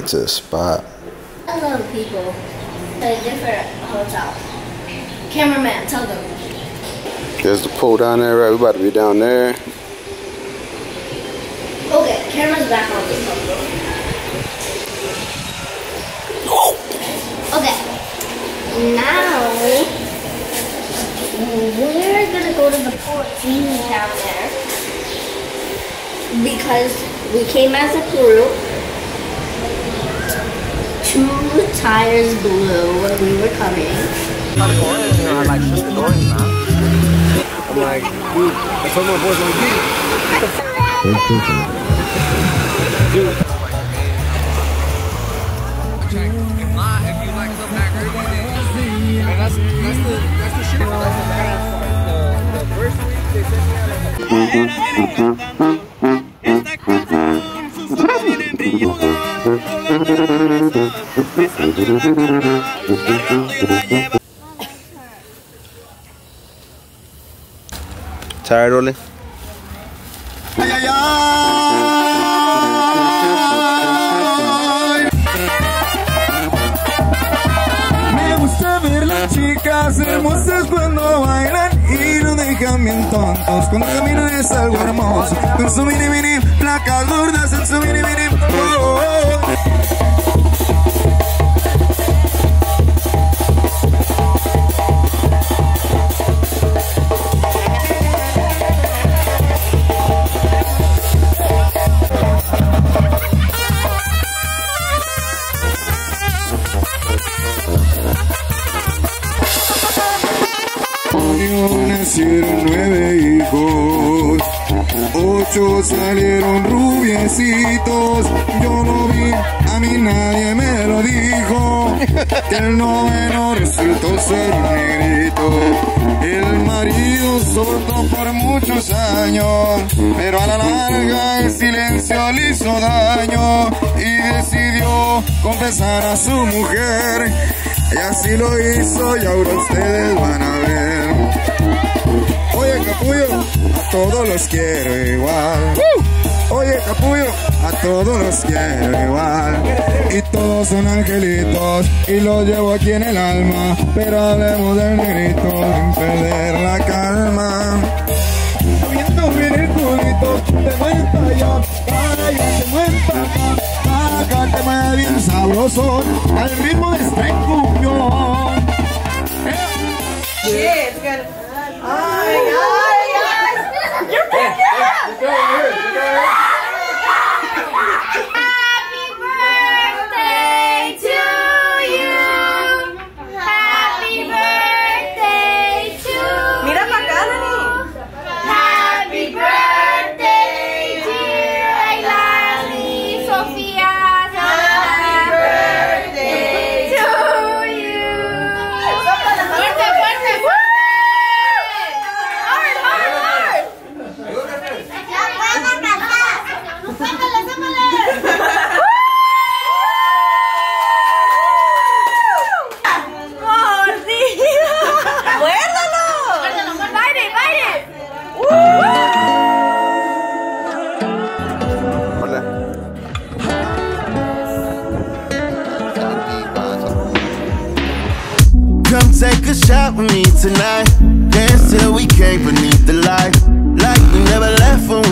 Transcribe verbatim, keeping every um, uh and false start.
get to the spot. A lot of people at a different hotel. Cameraman, tell them. There's the pool down there, right? We about to be down there. Okay, camera's back on this one. Okay, now we're gonna go to the pool down there because we came as a group. Two tires blew when we were coming. I like shut the doors now. I'm like, dude, I told my boys like, dude. Dude. If not, if you like some hacker, and that's that's the that's the shit. That's the bad. The, the first week they sent me out like. Tired, Oli? Ay, ay, ay. Me gusta ver las chicas hermosas cuando bailan y no dejan bien tontos. Cuando caminan es algo hermoso. Con su mini mini, placas gordas en su mini mini. Oh, oh, oh. Nacieron nueve hijos, ocho salieron rubiecitos. Yo lo vi, a mí nadie me lo dijo, que el noveno resultó ser un negrito. El marido soportó por muchos años, pero a la larga el silencio le hizo daño y decidió confesar a su mujer. Y así lo hizo y ahora ustedes van a ver. Oye, capullo, a todos los quiero igual. Oye, capullo, a todos los quiero igual. Y todos son angelitos y los llevo aquí en el alma. Pero hablemos del negrito sin perder la calma. Viendo bien el culito, te mueves allá, para allá, te mueves para acá, para acá, te mueves bien sabroso, al ritmo de este cumbión. Yeah, it's good. Oh my God, you're picking up. Go ahead, go ahead. Happy birthday to you. Happy birthday to you. Mira para acá, Dani. Happy birthday, dear Ailani, Sofia. Happy birthday to you. Fuerte, fuerte, fuerte. Hard, hard, hard. Sácale, sácale. Come take a shot with me tonight. Dance till we can't beneath the light. Like we never left when